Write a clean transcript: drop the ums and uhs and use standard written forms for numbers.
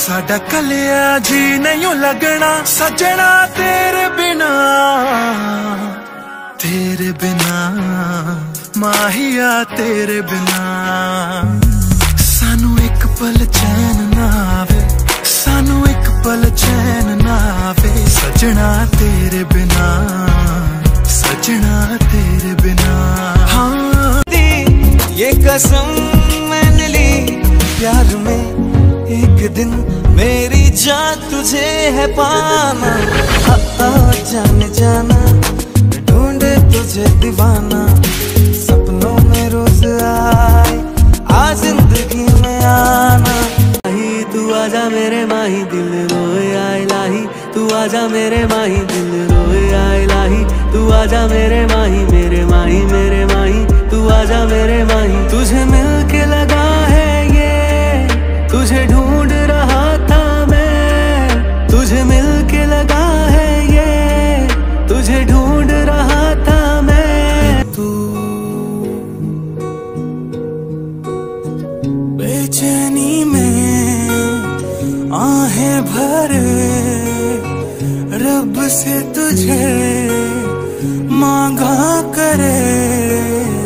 साडा कलिया जी नहीं लगना सजना तेरे बिना माहिया तेरे बिना। सानू एक पल चैन ना आवे, सानू एक पल चैन ना आवे, सजना तेरे बिना, सजना तेरे बिना। हाँ ये कसम मैंने ली प्यार में एक दिन मेरी जान तुझे है पाना। जाने जाना ढूंढे तुझे दीवाना, सपनों में रोज आए आ जिंदगी में आना। तू आजा मेरे माही दिल रोए आए लाही, तू आजा मेरे माही दिल रोए आए लाही, तू आजा मेरे माही मेरे माही मेरे माही, तू आजा मेरे माही। तुझे मिल के लगा है ये, तुझे ढूंढ रहा था मैं, तुझे मिल के लगा है ये, तुझे ढूंढ रहा था मैं। तू बेचैनी में आहें भरे रब से तुझे मांगा करे।